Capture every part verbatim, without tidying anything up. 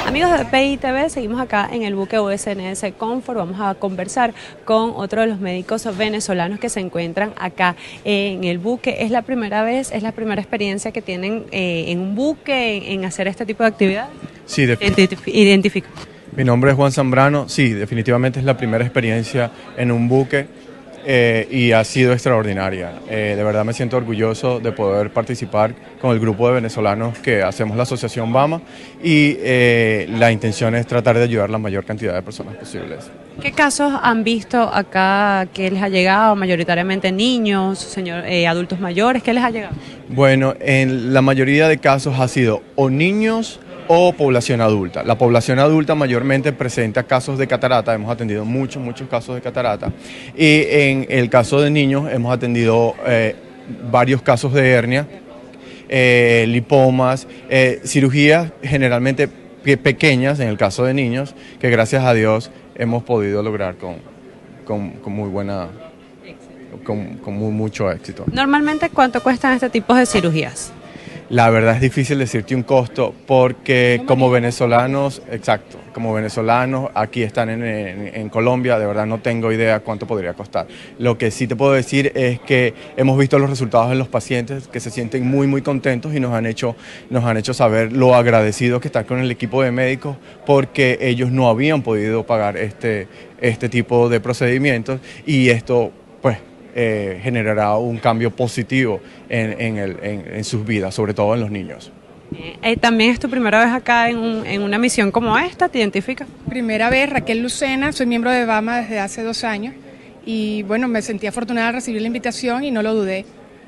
Amigos de B P I T V, seguimos acá en el buque U S N S Comfort. Vamos a conversar con otro de los médicos venezolanos que se encuentran acá en el buque. ¿Es la primera vez, es la primera experiencia que tienen eh, en un buque, en, en hacer este tipo de actividades? Sí, Identifico. Mi nombre es Juan Zambrano. Sí, definitivamente es la primera experiencia en un buque eh, y ha sido extraordinaria. Eh, de verdad me siento orgulloso de poder participar con el grupo de venezolanos que hacemos la Asociación Bama y eh, la intención es tratar de ayudar a la mayor cantidad de personas posibles. ¿Qué casos han visto acá que les ha llegado? Mayoritariamente niños, señor, eh, adultos mayores, ¿qué les ha llegado? Bueno, en la mayoría de casos ha sido o niños o población adulta. La población adulta mayormente presenta casos de catarata, hemos atendido muchos, muchos casos de catarata, y en el caso de niños hemos atendido eh, varios casos de hernia, eh, lipomas, eh, cirugías generalmente pequeñas en el caso de niños, que gracias a Dios hemos podido lograr con, con, con muy buena, con, con muy, mucho éxito. Normalmente, ¿cuánto cuestan este tipo de cirugías? La verdad es difícil decirte un costo porque como venezolanos, exacto, como venezolanos aquí están en, en, en Colombia, de verdad no tengo idea cuánto podría costar. Lo que sí te puedo decir es que hemos visto los resultados en los pacientes que se sienten muy muy contentos y nos han hecho, nos han hecho saber lo agradecidos que están con el equipo de médicos porque ellos no habían podido pagar este, este tipo de procedimientos y esto pues Eh, generará un cambio positivo en, en, el, en, en sus vidas, sobre todo en los niños. Eh, ¿También es tu primera vez acá en, un, en una misión como esta? ¿Te identificas? Primera vez, Raquel Lucena, soy miembro de Bama desde hace dos años y bueno, me sentí afortunada de recibir la invitación y no lo dudé.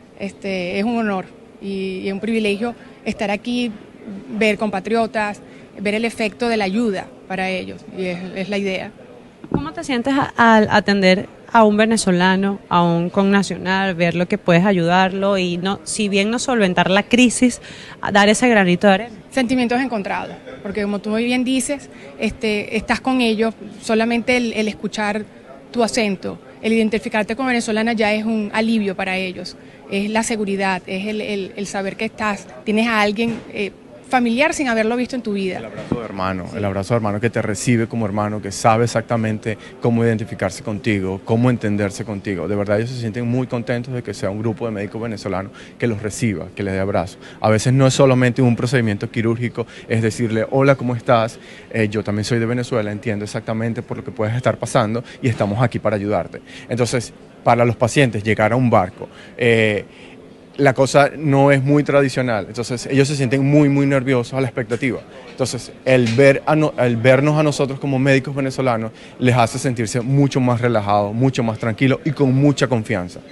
Este, es un honor y, y es un privilegio estar aquí, ver compatriotas, ver el efecto de la ayuda para ellos y es, es la idea. ¿Cómo te sientes al atender a un venezolano, a un connacional, ver lo que puedes ayudarlo y no, si bien no solventar la crisis, dar ese granito de arena? Sentimientos encontrados, porque como tú muy bien dices, este, estás con ellos, solamente el, el escuchar tu acento, el identificarte como venezolana ya es un alivio para ellos, es la seguridad, es el, el, el saber que estás, tienes a alguien eh, familiar sin haberlo visto en tu vida. El abrazo de hermano, sí. El abrazo de hermano que te recibe como hermano, que sabe exactamente cómo identificarse contigo, cómo entenderse contigo. De verdad ellos se sienten muy contentos de que sea un grupo de médicos venezolanos que los reciba, que les dé abrazo. A veces no es solamente un procedimiento quirúrgico, es decirle, hola, ¿cómo estás? Eh, yo también soy de Venezuela, entiendo exactamente por lo que puedes estar pasando y estamos aquí para ayudarte. Entonces, para los pacientes, llegar a un barco, eh, la cosa no es muy tradicional, entonces ellos se sienten muy muy nerviosos a la expectativa. Entonces el, ver a no, el vernos a nosotros como médicos venezolanos les hace sentirse mucho más relajados, mucho más tranquilos y con mucha confianza.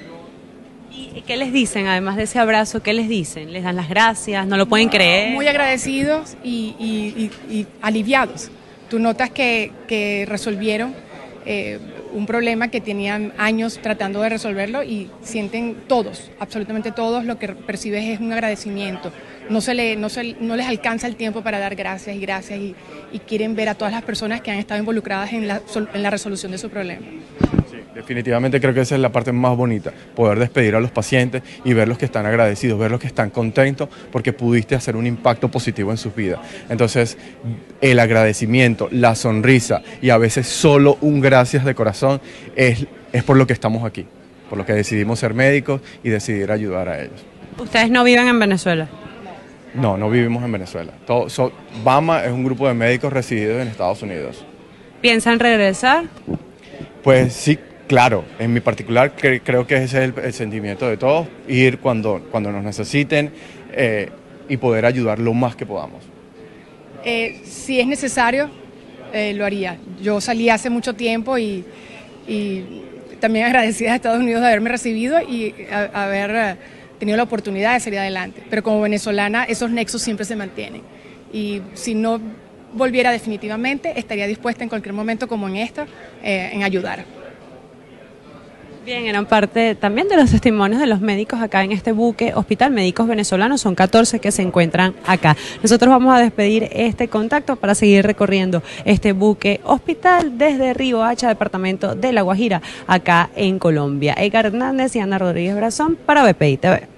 ¿Y qué les dicen además de ese abrazo? ¿Qué les dicen? ¿Les dan las gracias? ¿No lo pueden creer? Muy agradecidos y, y, y, y aliviados. Tú notas que, que resolvieron eh, un problema que tenían años tratando de resolverlo y sienten todos, absolutamente todos, lo que percibes es un agradecimiento. No, se le, no, se, no les alcanza el tiempo para dar gracias y gracias y, y quieren ver a todas las personas que han estado involucradas en la, en la resolución de su problema. Sí, definitivamente creo que esa es la parte más bonita, poder despedir a los pacientes y verlos que están agradecidos, verlos que están contentos porque pudiste hacer un impacto positivo en sus vidas. Entonces, el agradecimiento, la sonrisa y a veces solo un gracias de corazón es, es por lo que estamos aquí, por lo que decidimos ser médicos y decidir ayudar a ellos. ¿Ustedes no viven en Venezuela? No, no vivimos en Venezuela. Todo, so, Bama es un grupo de médicos resididos en Estados Unidos. ¿Piensan regresar? Pues sí, claro, en mi particular cre creo que ese es el, el sentimiento de todos, ir cuando, cuando nos necesiten eh, y poder ayudar lo más que podamos. Eh, si es necesario, eh, lo haría. Yo salí hace mucho tiempo y, y también agradecida a Estados Unidos de haberme recibido y a, haber uh, tenido la oportunidad de salir adelante. Pero como venezolana, esos nexos siempre se mantienen. Y si no volviera definitivamente, estaría dispuesta en cualquier momento como en esta, eh, en ayudar. Bien, eran parte también de los testimonios de los médicos acá en este buque Hospital Médicos Venezolanos, son catorce que se encuentran acá. Nosotros vamos a despedir este contacto para seguir recorriendo este buque hospital desde Río Hacha, departamento de La Guajira, acá en Colombia. Edgar Hernández y Ana Rodríguez Brazón para B P I T V.